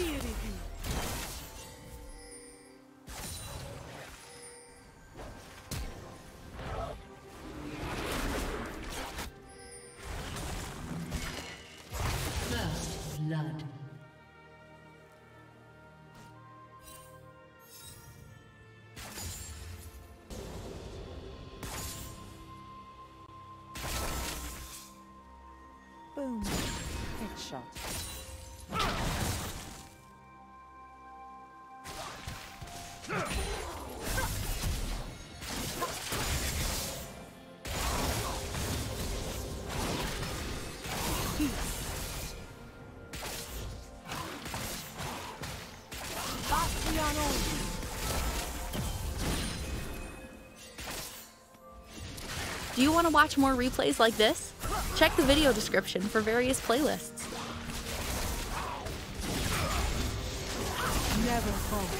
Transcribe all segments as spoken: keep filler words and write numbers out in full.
First blood. Boom. Headshot. Do you want to watch more replays like this? Check the video description for various playlists. Never fall.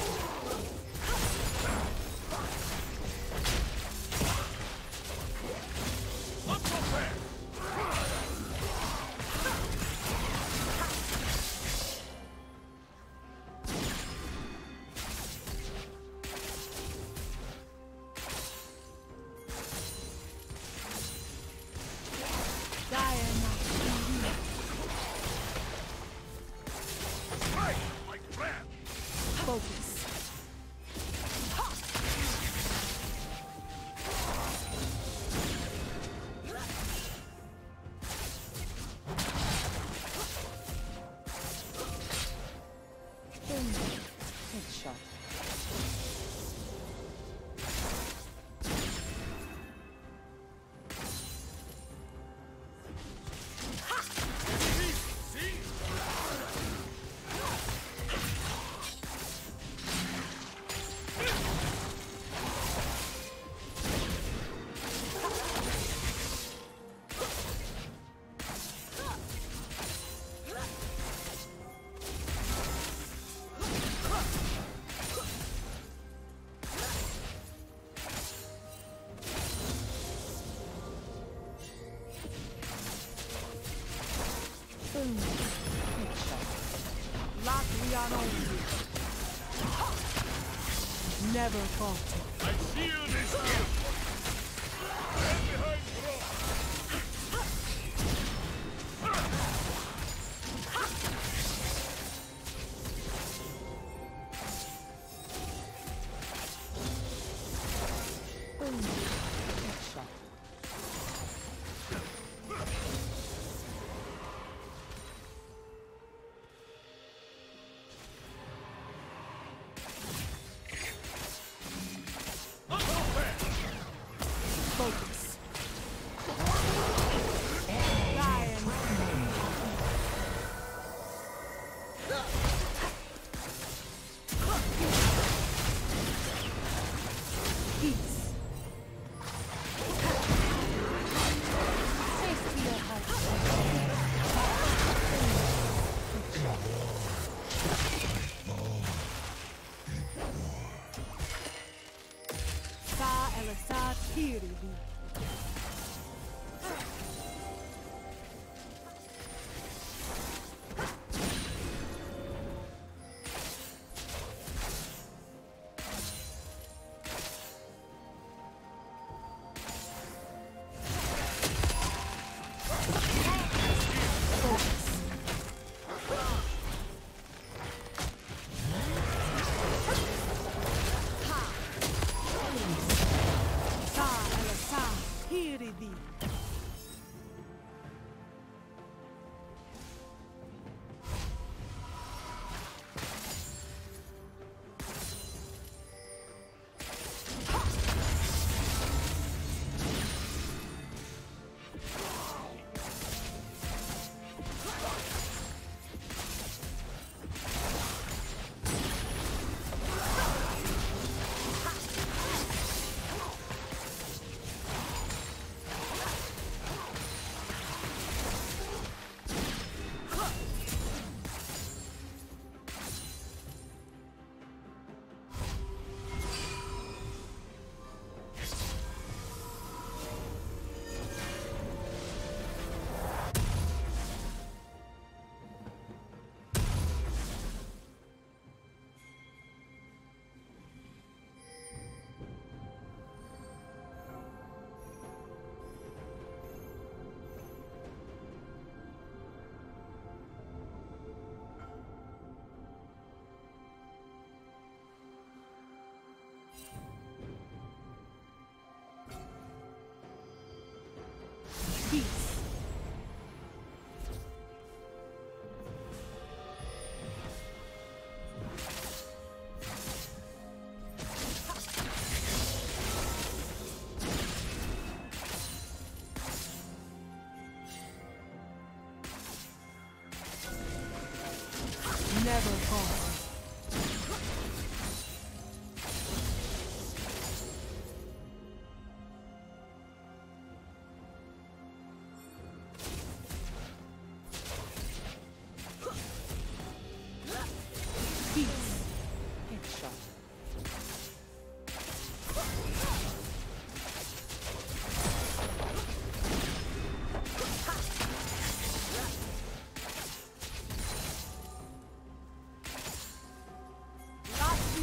Never falter. My shield is here. Stand behind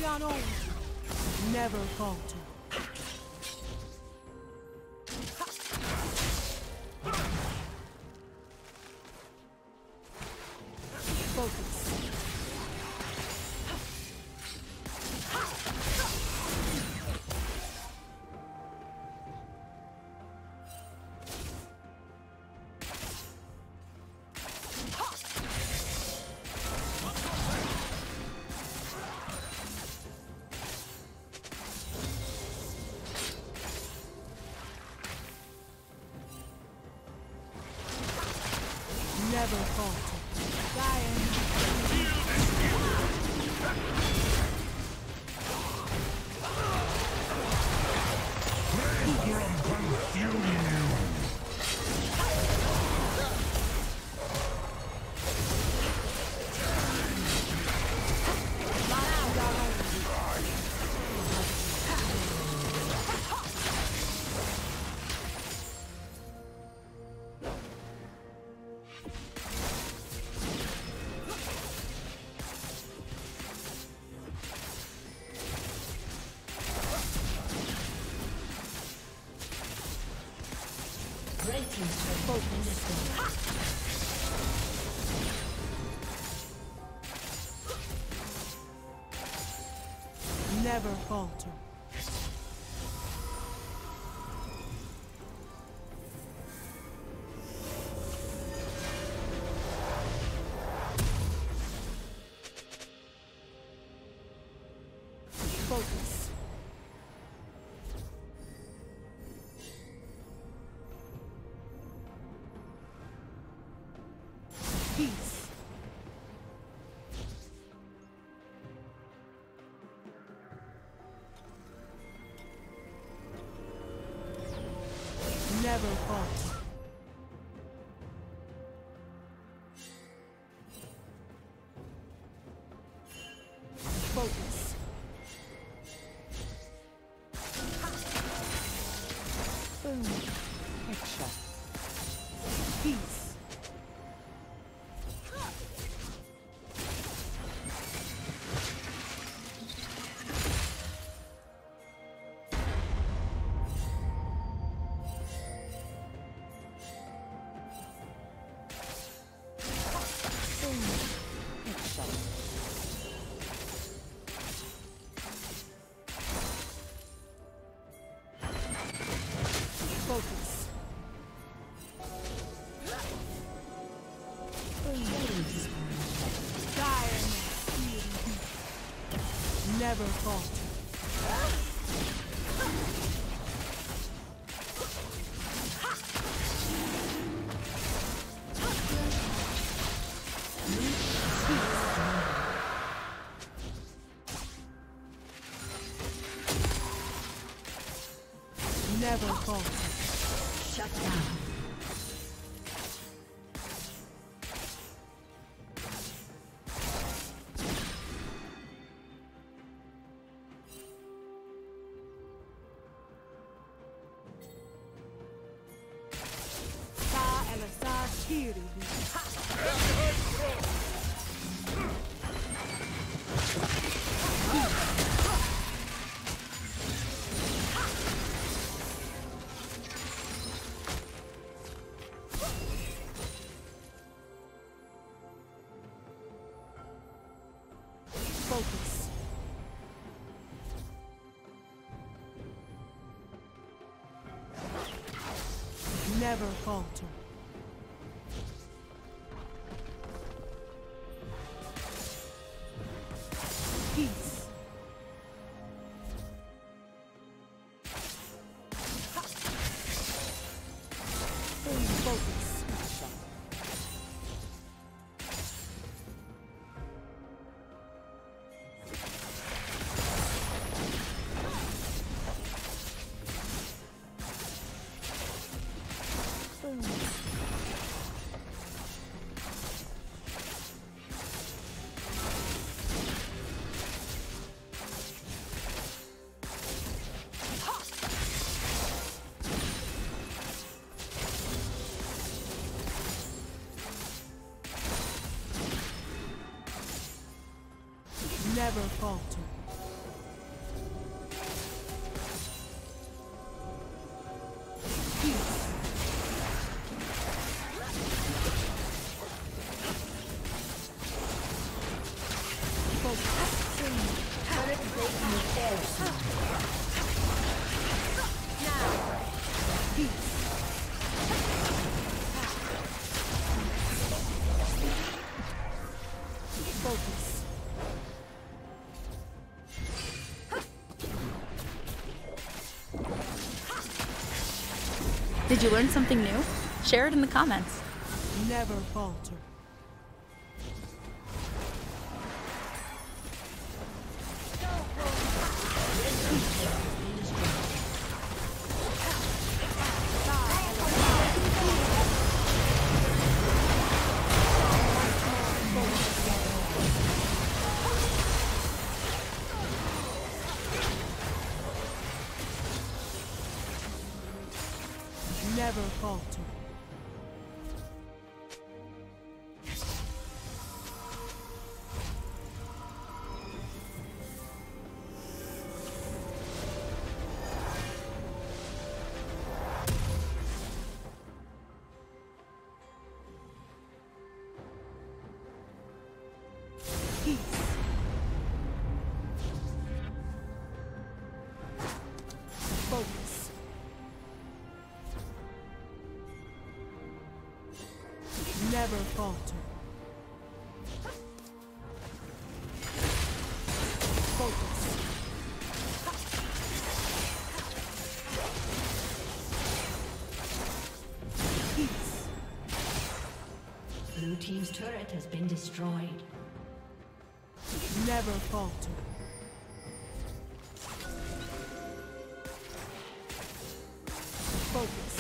on old. Never falter. Focus. Never falter. Dying. Program consume you. Red team's turret has been destroyed. Never falter. Focus. Peace. Never falter. Focus. Boom. Headshot. Peace. Boom. Headshot. Focus. Dire never falter. Never falter. Shut down. Sa el sa tiri. Focus. Never falter. Peace. Boom. Focus. Boom. Never falter. Did you learn something new? Share it in the comments. Never falter. Never falter. Peace. Focus. Never falter. Focus. Peace. Blue team's turret has been destroyed. Never falter. Focus.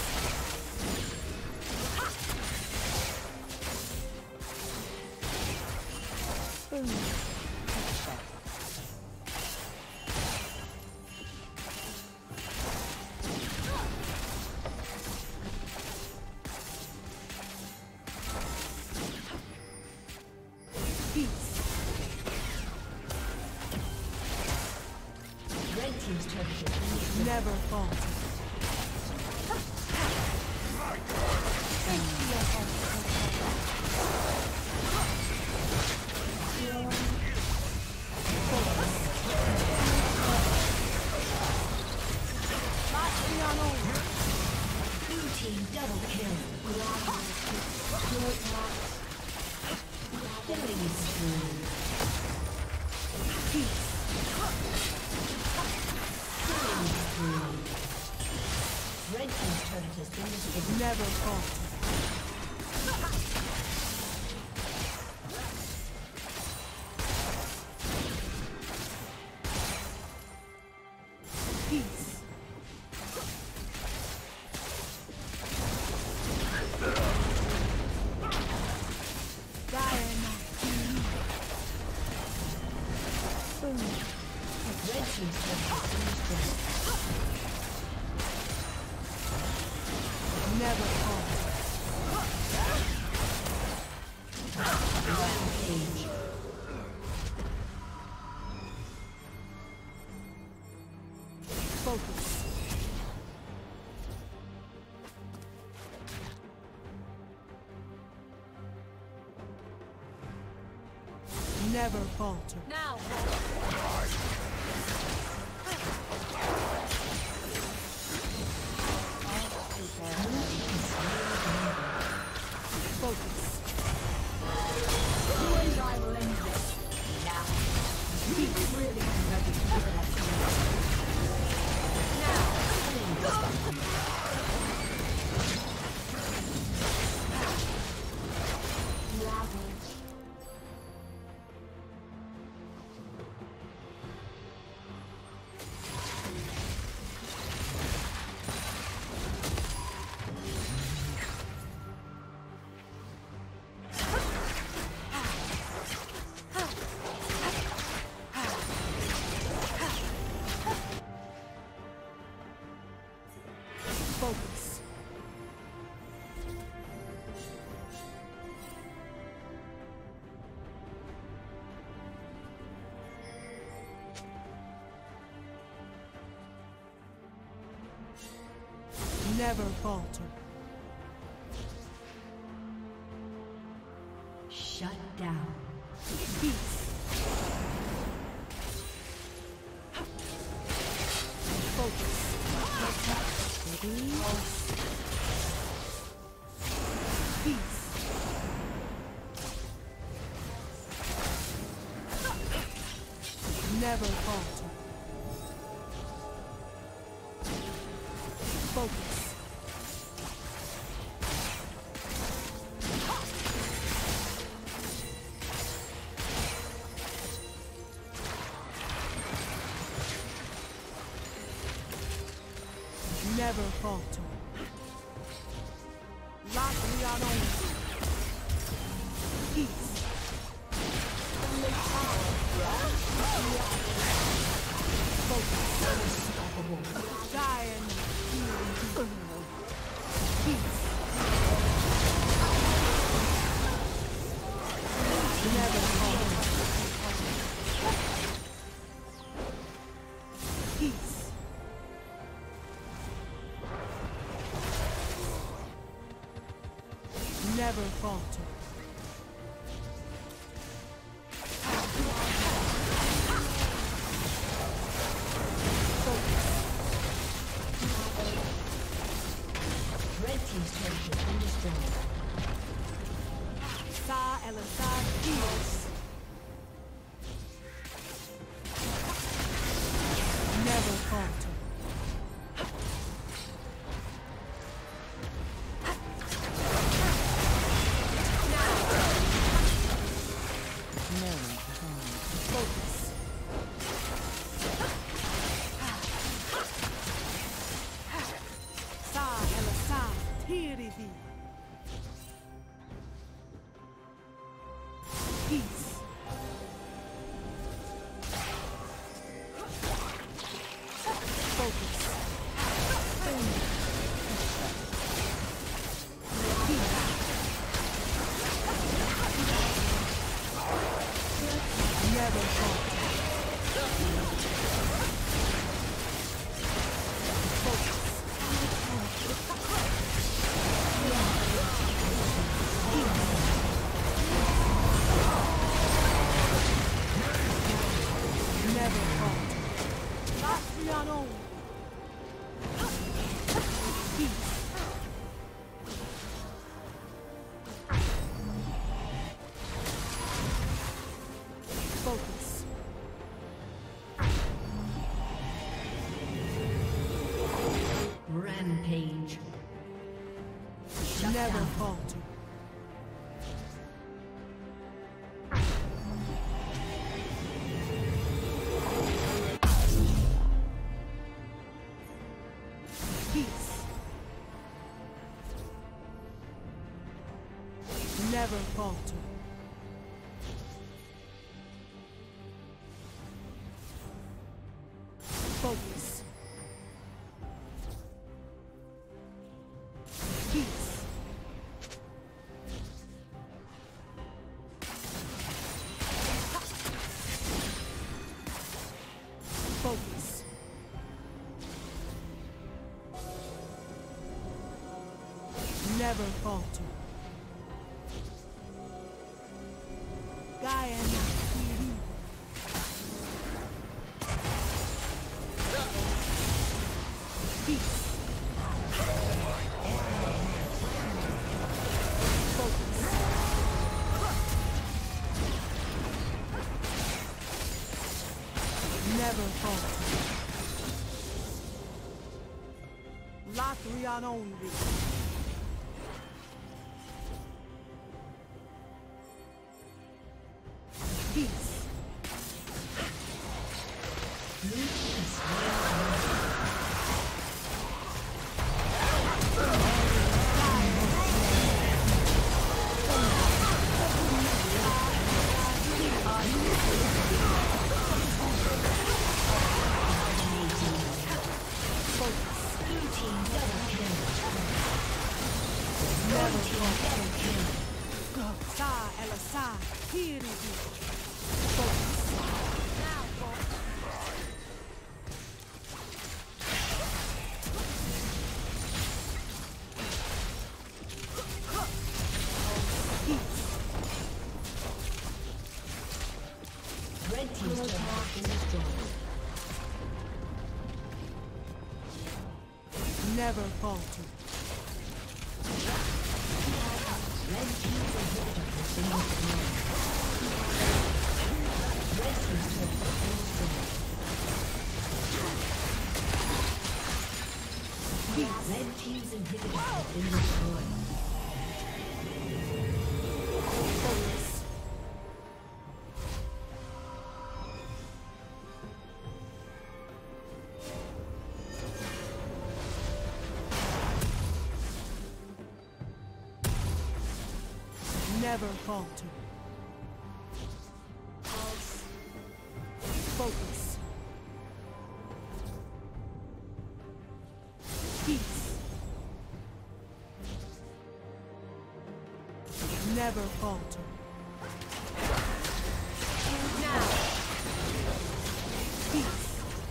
Peace. Red team's turret has been destroyed. Never falter. Blue team double kill. Killing spree. Peace. Killing spree. Red team's turret has been destroyed. Never falter. Peace. Red team's turret has been destroyed. Never falter. Rampage. Focus. Never falter. Now. Focus. Focus. Never falter. Shut down. Peace. Focus. Ready? Peace. Never falter. Focus. Never falter. Lock me on only. Peace. Giant peace. Never falter. Peace. Never falter. Red team's turret has been destroyed. Sa Elisar heals. Never falter. Focus. Sa Elisar Tiridi. Peace. Focus. Never falter. Never falter. Latriano. Peace. Focus. Rampage. Shut Never down. falter. Peace. Never falter. Focus. Peace. Focus. Never falter. Guyana. Peace. Focus. Never falter. Latrian only. Peace. Sa Elisar, here it is. Focus. Now, Red team's turret has been destroyed. Never falter. Red team's inhibitor has been destroyed. Red team's turret has been destroyed. Red team's inhibitor has been destroyed. Focus. Never falter. Focus. Peace. Never falter. Now. Peace.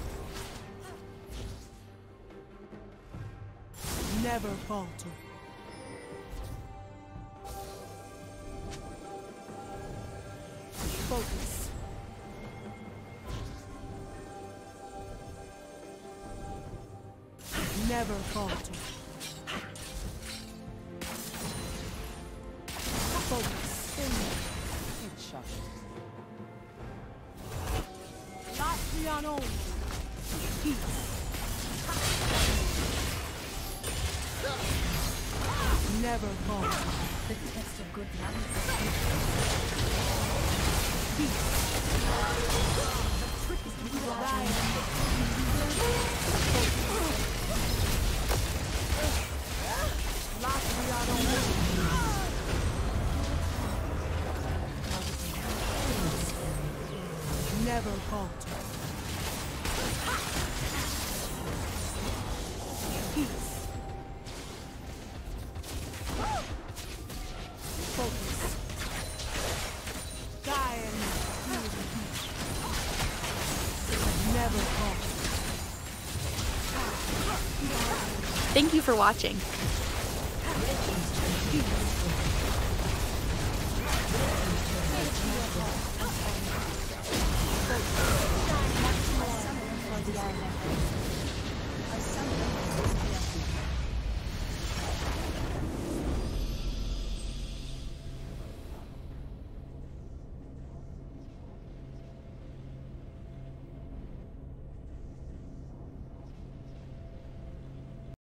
Never falter. Focus. Never falter. Focus. Headshot. Latviano. Peace. Never falter. The test of good manners. Peace. The trick is to be Ride. Never falter. Peace. Focus. Gaia. Never falter. Thank you for watching. the